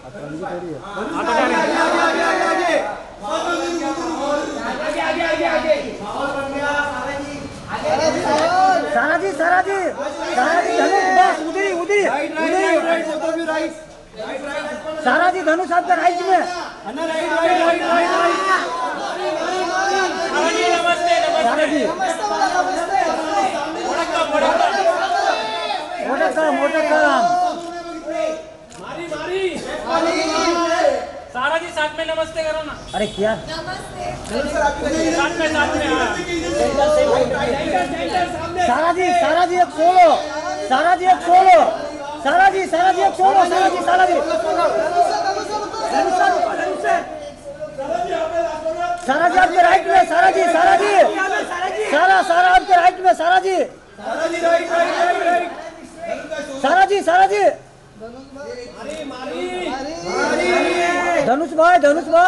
सारा जी धनुष उधरी सारा जी धनुष आपका राइट में। सारा जी मोटा काम सारा जी साथ में नमस्ते करो ना। अरे क्या साथ में सारा जी एक सोलो सारा जी एक सोलो सारा जी आपके राइट में। सारा जी आपके राइट में। सारा जी धनुष भाई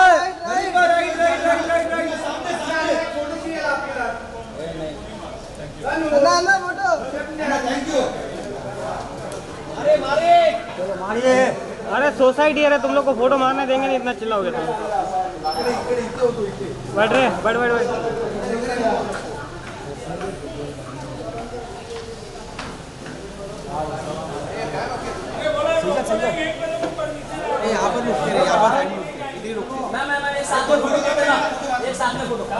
अरे सोसाइटी है, तुम लोग को फोटो मारने देंगे नहीं, इतना चिल्लाओगे तुम। बैठ एक साथ में फोटो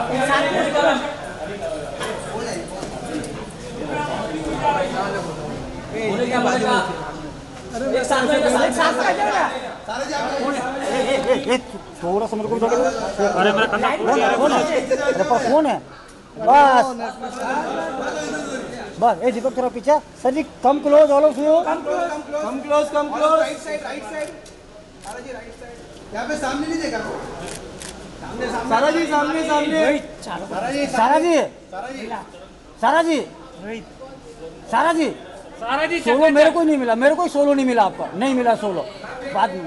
थोड़ा सा मेरे को अरे मेरा फोन है बस ए दीपक थोड़ा पीछे। Sir ji come close all of you come close right side Sara ji right side यहाँ पे सामने नहीं देखा सारा जी सामने सारा जी सोलो मेरे को नहीं मिला, मेरे को सोलो नहीं मिला, आपका नहीं मिला सोलो बाद में।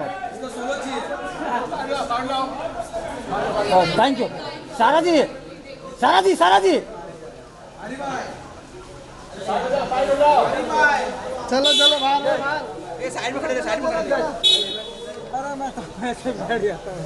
थैंक यू सारा जी चलो बाहर साइड में खड़े अरे मैं तो ऐसे बैठ गया था।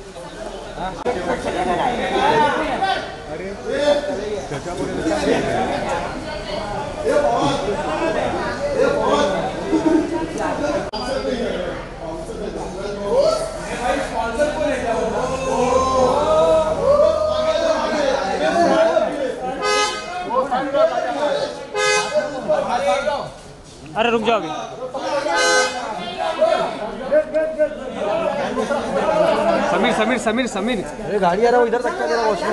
अरे रुक जाओगे। समीर अरे गाड़ी आ रहा है इधर तक का watchman.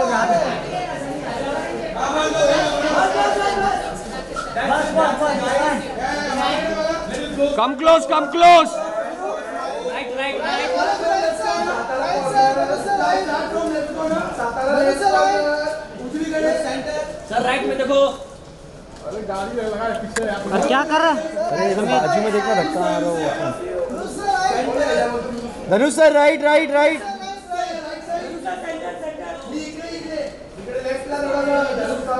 Come close sir right में देखो। अरे क्या कर रहा है? अरे इधर बाजू में देखना धक्का आ रहा है। धनुष सर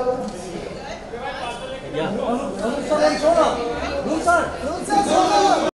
राइट